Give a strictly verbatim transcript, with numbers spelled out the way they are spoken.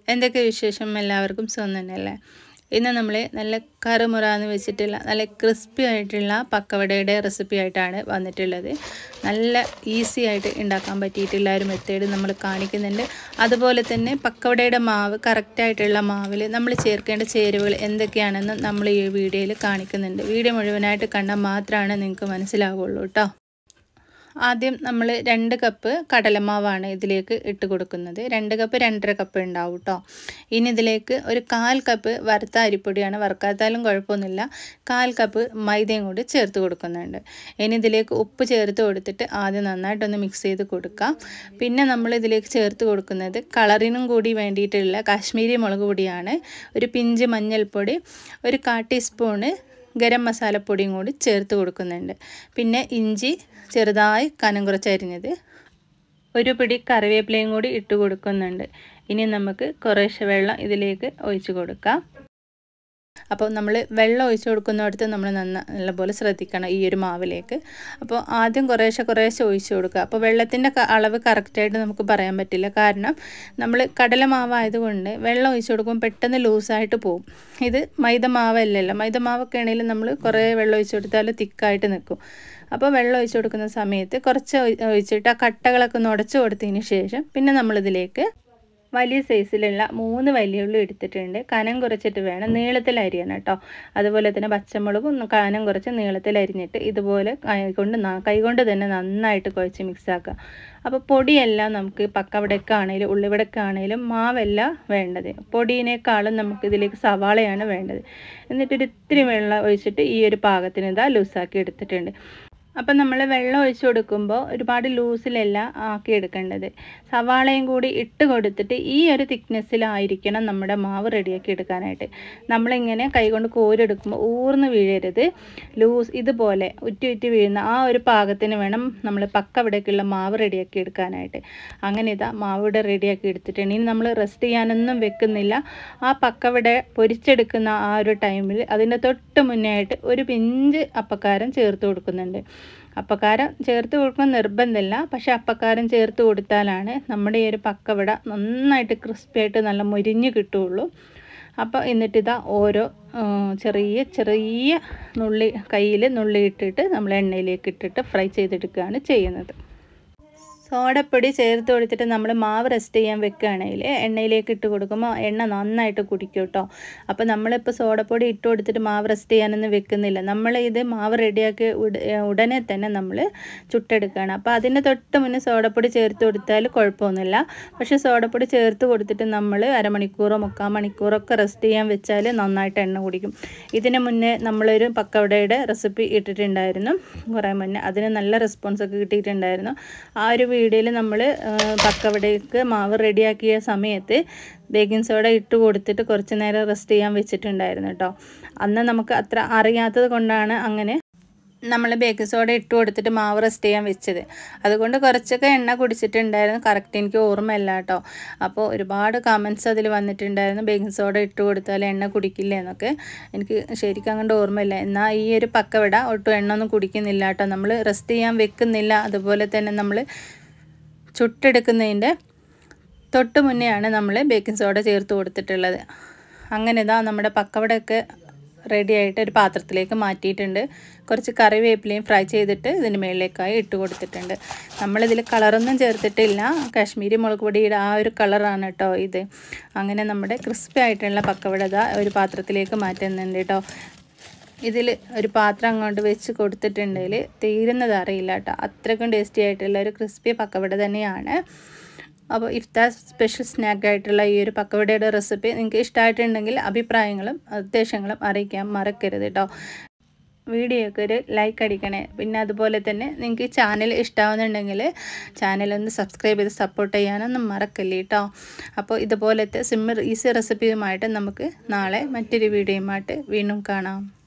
എന്തൊക്കെ വിശേഷം എല്ലാവർക്കും സുഖം തന്നെയല്ലേ? ഇന്ന് നമ്മൾ നല്ല കറുമുറാന്ന് വെച്ചിട്ടുള്ള നല്ല ക്രിസ്പി ആയിട്ടുള്ള പക്കവടയുടെ റെസിപ്പി ആയിട്ടാണ് വന്നിട്ടുള്ളത്. നല്ല ഈസി ആയിട്ട് ഉണ്ടാക്കാൻ പറ്റിയിട്ടുള്ള ഒരു മെത്തേഡ് നമ്മൾ കാണിക്കുന്നുണ്ട്. അതുപോലെ തന്നെ പക്കവടയുടെ മാവ് കറക്റ്റായിട്ടുള്ള മാവിൽ നമ്മൾ ചേർക്കേണ്ട ചേരുവകൾ എന്തൊക്കെയാണെന്ന് നമ്മൾ ഈ വീഡിയോയിൽ കാണിക്കുന്നുണ്ട്. വീഡിയോ മുഴുവനായിട്ട് കണ്ടാൽ മാത്രമാണ് നിങ്ങൾക്ക് മനസ്സിലാവുള്ളൂ കേട്ടോ. ആദ്യം നമ്മൾ രണ്ട് കപ്പ് കടലമാവാണ് ഇതിലേക്ക് ഇട്ട് കൊടുക്കുന്നത്. രണ്ട് കപ്പ് രണ്ടര കപ്പ് ഉണ്ടാവും കേട്ടോ. ഇനി ഇതിലേക്ക് ഒരു കാൽ കപ്പ് വറുത്ത അരിപ്പൊടിയാണ്, വറുക്കാത്താലും കുഴപ്പമൊന്നുമില്ല. കാൽ കപ്പ് മൈദയും കൂടി ചേർത്ത് കൊടുക്കുന്നുണ്ട്. ഇനി ഇതിലേക്ക് ഉപ്പ് ചേർത്ത് കൊടുത്തിട്ട് ആദ്യം നന്നായിട്ടൊന്ന് മിക്സ് ചെയ്ത് കൊടുക്കാം. പിന്നെ നമ്മൾ ഇതിലേക്ക് ചേർത്ത് കൊടുക്കുന്നത് കളറിനും കൂടി വേണ്ടിയിട്ടുള്ള കാശ്മീരി മുളക് പൊടിയാണ്. ഒരു പിഞ്ച് മഞ്ഞൾപ്പൊടി, ഒരു കാ ടീസ്പൂണ് ഗരം മസാലപ്പൊടിയും കൂടി ചേർത്ത് കൊടുക്കുന്നുണ്ട്. പിന്നെ ഇഞ്ചി ചെറുതായി കനം കുറച്ചരിഞ്ഞത്, ഒരു പിടി കറിവേപ്പിലയും കൂടി ഇട്ട് കൊടുക്കുന്നുണ്ട്. ഇനി നമുക്ക് കുറേശ്ശെ വെള്ളം ഇതിലേക്ക് ഒഴിച്ച് കൊടുക്കാം. അപ്പോൾ നമ്മൾ വെള്ളം ഒഴിച്ച് കൊടുക്കുന്നിടത്ത് നമ്മൾ നന്ന നല്ലപോലെ ശ്രദ്ധിക്കണം ഈ ഒരു മാവിലേക്ക്. അപ്പോൾ ആദ്യം കുറേശ്ശെ കുറേശ്ശെ ഒഴിച്ച് കൊടുക്കുക. അപ്പോൾ വെള്ളത്തിൻ്റെ അളവ് കറക്റ്റായിട്ട് നമുക്ക് പറയാൻ പറ്റില്ല. കാരണം നമ്മൾ കടല മാവായതുകൊണ്ട് വെള്ളം ഒഴിച്ച് കൊടുക്കുമ്പോൾ പെട്ടെന്ന് ലൂസായിട്ട് പോകും. ഇത് മൈദ മാവല്ലല്ലോ. മൈദ മാവൊക്കെ ആണെങ്കിലും നമ്മൾ കുറേ വെള്ളം ഒഴിച്ച് കൊടുത്താൽ തിക്കായിട്ട് നിൽക്കും. അപ്പോൾ വെള്ളം ഒഴിച്ച് കൊടുക്കുന്ന സമയത്ത് കുറച്ച് ഒഴിച്ചിട്ട് ആ കട്ടകളൊക്കെ ഒന്ന് ഉടച്ച് കൊടുത്തതിന് ശേഷം പിന്നെ നമ്മളിതിലേക്ക് വലിയ സൈസിലുള്ള മൂന്ന് വലിയ ഉള്ളി എടുത്തിട്ടുണ്ട്. കനം കുറച്ചിട്ട് വേണം, നീളത്തിൽ അരിയണം കേട്ടോ. അതുപോലെ തന്നെ പച്ചമുളകും കനം കുറച്ച് നീളത്തിൽ അരിഞ്ഞിട്ട് ഇതുപോലെ കൈകൊണ്ട് കൈകൊണ്ട് തന്നെ നന്നായിട്ട് കുഴച്ച് മിക്സാക്കുക. അപ്പോൾ പൊടിയെല്ലാം നമുക്ക് പക്കവടക്കാണേലും ഉള്ളിവടക്കാണേലും മാവല്ല വേണ്ടത്. പൊടിയിനേക്കാളും നമുക്ക് ഇതിലേക്ക് സവാളയാണ് വേണ്ടത്. എന്നിട്ടൊരു ഇത്തിരി വെള്ളം ഒഴിച്ചിട്ട് ഈ ഒരു പാകത്തിന് ഇതാ ലൂസാക്കി എടുത്തിട്ടുണ്ട്. അപ്പം നമ്മൾ വെള്ളം ഒഴിച്ച് കൊടുക്കുമ്പോൾ ഒരുപാട് ലൂസിലല്ല ആക്കി എടുക്കേണ്ടത്. സവാളയും കൂടി ഇട്ട് കൊടുത്തിട്ട് ഈ ഒരു തിക്നെസ്സിലായിരിക്കണം നമ്മുടെ മാവ് റെഡിയാക്കി എടുക്കാനായിട്ട്. നമ്മളിങ്ങനെ കൈകൊണ്ട് കോരെടുക്കുമ്പോൾ ഊർന്ന് വീഴരുത്. ലൂസ് ഇതുപോലെ ഉറ്റി ഉറ്റി വീഴുന്ന ആ ഒരു പാകത്തിന് വേണം നമ്മൾ പക്കവടക്കുള്ള മാവ് റെഡിയാക്കി എടുക്കാനായിട്ട്. അങ്ങനെ ഇതാ മാവ് ഇവിടെ റെഡിയാക്കി എടുത്തിട്ടുണ്ട്. ഇനി നമ്മൾ റെസ്റ്റ് ചെയ്യാനൊന്നും വെക്കുന്നില്ല. ആ പക്കവട പൊരിച്ചെടുക്കുന്ന ആ ഒരു ടൈമിൽ അതിൻ്റെ തൊട്ട് മുന്നേ ആയിട്ട് ഒരു പിഞ്ച് അപ്പക്കാരം ചേർത്ത് കൊടുക്കുന്നുണ്ട്. അപ്പക്കാരം ചേർത്ത് കൊടുക്കാൻ നിർബന്ധമില്ല, പക്ഷേ അപ്പക്കാരം ചേർത്ത് കൊടുത്താലാണ് നമ്മുടെ ഈ ഒരു പക്കവട നന്നായിട്ട് ക്രിസ്പിയായിട്ട് നല്ല മുരിഞ്ഞ് കിട്ടുകയുള്ളൂ. അപ്പോൾ എന്നിട്ടിതാ ഓരോ ചെറിയ ചെറിയ നുള്ളി കയ്യിൽ നുള്ളി ഇട്ടിട്ട് നമ്മൾ എണ്ണയിലേക്ക് ഇട്ടിട്ട് ഫ്രൈ ചെയ്തെടുക്കുകയാണ് ചെയ്യുന്നത്. സോഡപ്പൊടി ചേർത്ത് കൊടുത്തിട്ട് നമ്മൾ മാവ് റെസ്റ്റ് ചെയ്യാൻ വെക്കുകയാണെങ്കിൽ എണ്ണയിലേക്ക് ഇട്ട് കൊടുക്കുമ്പോൾ എണ്ണ നന്നായിട്ട് കുടിക്കും കേട്ടോ. അപ്പോൾ നമ്മളിപ്പോൾ സോഡപ്പൊടി ഇട്ട് കൊടുത്തിട്ട് മാവ് റെസ്റ്റ് ചെയ്യാനൊന്നും വെക്കുന്നില്ല. നമ്മൾ ഇത് മാവ് റെഡിയാക്കി ഉടനെ തന്നെ നമ്മൾ ചുട്ടെടുക്കുകയാണ്. അപ്പോൾ അതിന് തൊട്ട് മുന്നേ സോഡപ്പൊടി ചേർത്ത് കൊടുത്താൽ കുഴപ്പമൊന്നുമില്ല. പക്ഷേ സോഡപ്പൊടി ചേർത്ത് കൊടുത്തിട്ട് നമ്മൾ അരമണിക്കൂറോ മുക്കാൽ മണിക്കൂറോ ഒക്കെ റെസ്റ്റ് ചെയ്യാൻ വെച്ചാൽ നന്നായിട്ട് എണ്ണ കുടിക്കും. ഇതിന് മുന്നേ നമ്മളൊരു പക്കവടയുടെ റെസിപ്പി ഇട്ടിട്ടുണ്ടായിരുന്നു കുറേ മുന്നേ. അതിന് നല്ല റെസ്പോൺസൊക്കെ കിട്ടിയിട്ടുണ്ടായിരുന്നു. ആ ഒരു വീഡിയോയിൽ നമ്മൾ പക്കവടയ്ക്ക് മാവ് റെഡിയാക്കിയ സമയത്ത് ബേക്കിംഗ് സോഡ ഇട്ട് കൊടുത്തിട്ട് കുറച്ച് നേരം റെസ്റ്റ് ചെയ്യാൻ വെച്ചിട്ടുണ്ടായിരുന്നു കേട്ടോ. അന്ന് നമുക്ക് അത്ര അറിയാത്തത് കൊണ്ടാണ് അങ്ങനെ നമ്മൾ ബേക്കിംഗ് സോഡ ഇട്ട് കൊടുത്തിട്ട് മാവ് റെസ്റ്റ് ചെയ്യാൻ വെച്ചത്. അതുകൊണ്ട് കുറച്ചൊക്കെ എണ്ണ കുടിച്ചിട്ടുണ്ടായിരുന്നു. കറക്റ്റ് എനിക്ക് ഓർമ്മയില്ല കേട്ടോ. അപ്പോൾ ഒരുപാട് കമൻറ്റ്സ് അതിൽ വന്നിട്ടുണ്ടായിരുന്നു, ബേക്കിംഗ് സോഡ ഇട്ട് കൊടുത്താൽ എണ്ണ കുടിക്കില്ല എന്നൊക്കെ. എനിക്ക് ശരിക്കും അങ്ങോട്ട് ഓർമ്മയില്ല. എന്നാൽ ഈ ഒരു പക്കവട ഒട്ടും എണ്ണ ഒന്നും കുടിക്കുന്നില്ല കേട്ടോ. നമ്മൾ റെസ്റ്റ് ചെയ്യാൻ വെക്കുന്നില്ല. അതുപോലെ തന്നെ നമ്മൾ ചുട്ടെടുക്കുന്നതിൻ്റെ തൊട്ട് മുന്നെയാണ് നമ്മൾ ബേക്കിംഗ് സോഡ ചേർത്ത് കൊടുത്തിട്ടുള്ളത്. അങ്ങനെ ഇതാ നമ്മുടെ പക്കവടയൊക്കെ റെഡി ആയിട്ട് ഒരു പാത്രത്തിലേക്ക് മാറ്റിയിട്ടുണ്ട്. കുറച്ച് കറിവേപ്പിലയും ഫ്രൈ ചെയ്തിട്ട് ഇതിന് മുകളിലേക്കായി ഇട്ട് കൊടുത്തിട്ടുണ്ട്. നമ്മളിതിൽ കളറൊന്നും ചേർത്തിട്ടില്ല. കാശ്മീരി മുളക് പൊടിയുടെ ആ ഒരു കളറാണ് കേട്ടോ ഇത്. അങ്ങനെ നമ്മുടെ ക്രിസ്പി ആയിട്ടുള്ള പക്കവട ഇതാ ഒരു പാത്രത്തിലേക്ക് മാറ്റുന്നുണ്ട് കേട്ടോ. ഇതിൽ ഒരു പാത്രം അങ്ങോട്ട് വെച്ച് കൊടുത്തിട്ടുണ്ടെങ്കിൽ തീരുന്നത് അറിയില്ല കേട്ടോ. അത്രയ്ക്കും ടേസ്റ്റി ആയിട്ടുള്ള ഒരു ക്രിസ്പി പക്കവട തന്നെയാണ്. അപ്പോൾ ഇഫ്താർ സ്പെഷ്യൽ സ്നാക്കായിട്ടുള്ള ഈ ഒരു പക്കവടയുടെ റെസിപ്പി നിങ്ങൾക്ക് ഇഷ്ടമായിട്ടുണ്ടെങ്കിൽ അഭിപ്രായങ്ങളും നിർദ്ദേശങ്ങളും അറിയിക്കാൻ മറക്കരുത് കേട്ടോ. വീഡിയോക്ക് ഒരു ലൈക്ക് അടിക്കണേ. പിന്നെ അതുപോലെ തന്നെ നിങ്ങൾക്ക് ഈ ചാനൽ ഇഷ്ടമാവുന്നുണ്ടെങ്കിൽ ചാനലൊന്ന് സബ്സ്ക്രൈബ് ചെയ്ത് സപ്പോർട്ട് ചെയ്യാനൊന്നും മറക്കല്ലേ കേട്ടോ. അപ്പോൾ ഇതുപോലത്തെ സിമ്പിൾ ഈസി റെസിപ്പിയുമായിട്ട് നമുക്ക് നാളെ മറ്റൊരു വീഡിയോയുമായിട്ട് വീണ്ടും കാണാം.